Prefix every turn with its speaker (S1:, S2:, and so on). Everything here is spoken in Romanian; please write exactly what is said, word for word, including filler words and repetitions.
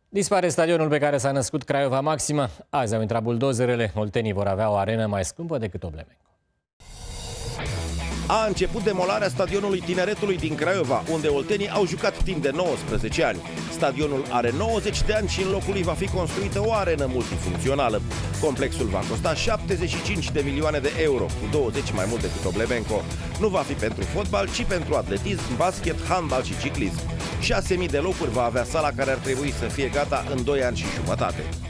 S1: Dispare stadionul pe care s-a născut Craiova Maxima. Azi au intrat buldozerele. Oltenii vor avea o arenă mai scumpă decât Oblemenco.
S2: A început demolarea stadionului Tineretului din Craiova, unde oltenii au jucat timp de nouăsprezece ani. Stadionul are nouăzeci de ani și în locul lui va fi construită o arenă multifuncțională. Complexul va costa șaptezeci și cinci de milioane de euro, cu douăzeci mai mult decât Oblemenco. Nu va fi pentru fotbal, ci pentru atletism, basket, handbal și ciclism. șase mii de locuri va avea sala, care ar trebui să fie gata în doi ani și jumătate.